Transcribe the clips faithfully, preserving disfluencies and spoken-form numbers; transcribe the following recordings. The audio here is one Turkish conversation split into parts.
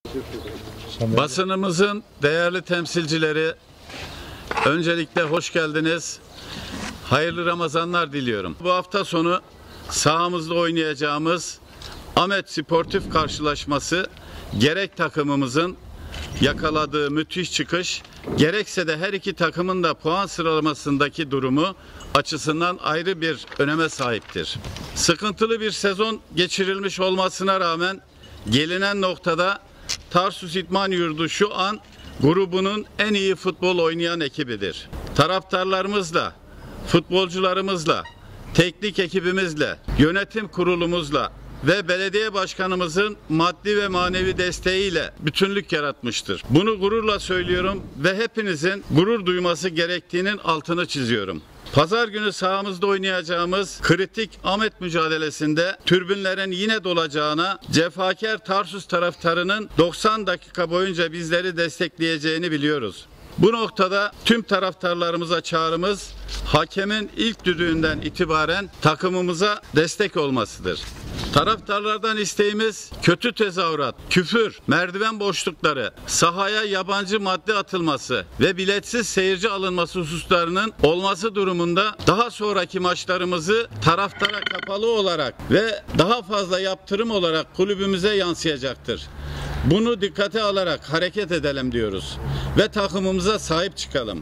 Basınımızın değerli temsilcileri, öncelikle hoş geldiniz. Hayırlı Ramazanlar diliyorum. Bu hafta sonu sahamızda oynayacağımız Ahmet Sportif karşılaşması gerek takımımızın yakaladığı müthiş çıkış, gerekse de her iki takımın da puan sıralamasındaki durumu açısından ayrı bir öneme sahiptir. Sıkıntılı bir sezon geçirilmiş olmasına rağmen gelinen noktada Tarsus İdman Yurdu şu an grubunun en iyi futbol oynayan ekibidir. Taraftarlarımızla, futbolcularımızla, teknik ekibimizle, yönetim kurulumuzla ve belediye başkanımızın maddi ve manevi desteğiyle bütünlük yaratmıştır. Bunu gururla söylüyorum ve hepinizin gurur duyması gerektiğinin altını çiziyorum. Pazar günü sahamızda oynayacağımız kritik Ahmet mücadelesinde tribünlerin yine dolacağına, cefakar Tarsus taraftarının doksan dakika boyunca bizleri destekleyeceğini biliyoruz. Bu noktada tüm taraftarlarımıza çağrımız, hakemin ilk düdüğünden itibaren takımımıza destek olmasıdır. Taraftarlardan isteğimiz kötü tezahürat, küfür, merdiven boşlukları, sahaya yabancı madde atılması ve biletsiz seyirci alınması hususlarının olması durumunda daha sonraki maçlarımızı taraftara kapalı olarak ve daha fazla yaptırım olarak kulübümüze yansıyacaktır. Bunu dikkate alarak hareket edelim diyoruz ve takımımıza sahip çıkalım.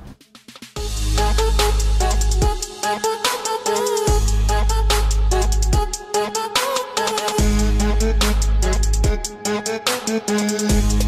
Thank you.